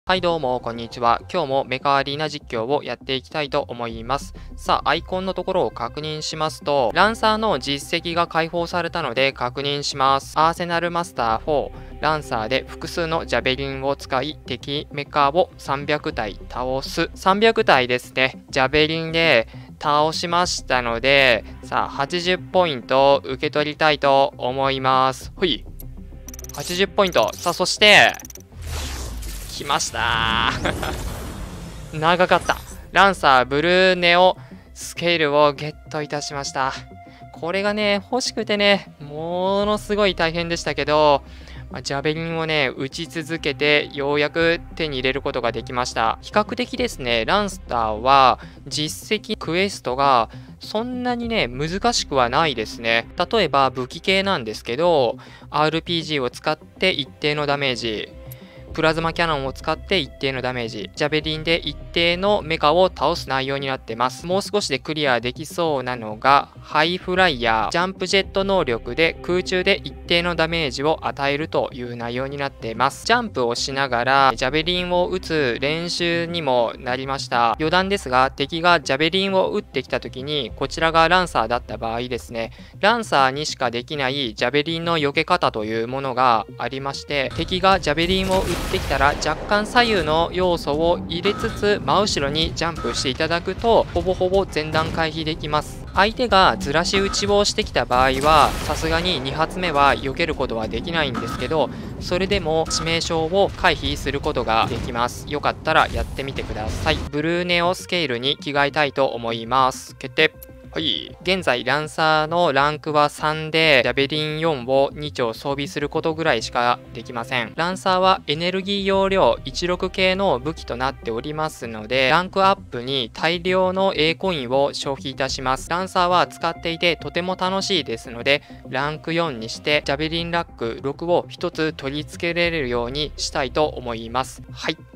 はいどうも、こんにちは。今日もメカアリーナ実況をやっていきたいと思います。さあ、アイコンのところを確認しますと、ランサーの実績が解放されたので確認します。アーセナルマスター4、ランサーで複数のジャベリンを使い、敵メカを300体倒す。300体ですね。ジャベリンで倒しましたので、さあ、80ポイント受け取りたいと思います。ほい。80ポイント。さあ、そして、来ましたー長かった。ランサーブルーネオスケールをゲットいたしました。これがね、欲しくてね、ものすごい大変でしたけど、ジャベリンをね、打ち続けて、ようやく手に入れることができました。比較的ですね、ランスターは、実績クエストが、そんなにね、難しくはないですね。例えば、武器系なんですけど、RPG を使って一定のダメージ、プラズマキャノンを使って一定のダメージ、ジャベリンで一定のメカを倒す内容になってます。もう少しでクリアできそうなのが、ハイフライヤー、ジャンプジェット能力で空中で一定のダメージを与えるという内容になっています。ジャンプをしながら、ジャベリンを撃つ練習にもなりました。余談ですが、敵がジャベリンを撃ってきた時に、こちらがランサーだった場合ですね、ランサーにしかできないジャベリンの避け方というものがありまして、敵がジャベリンを撃ってきたら若干左右の要素を入れつつ真後ろにジャンプしていただくとほぼほぼ前段回避できます。相手がずらし打ちをしてきた場合はさすがに2発目は避けることはできないんですけど、それでも致命傷を回避することができます。よかったらやってみてください。ブルーネオスケールに着替えたいと思います。決定。はい。現在、ランサーのランクは3で、ジャベリン4を2丁装備することぐらいしかできません。ランサーはエネルギー容量16系の武器となっておりますので、ランクアップに大量の A コインを消費いたします。ランサーは使っていてとても楽しいですので、ランク4にして、ジャベリンラック6を1つ取り付けられるようにしたいと思います。はい。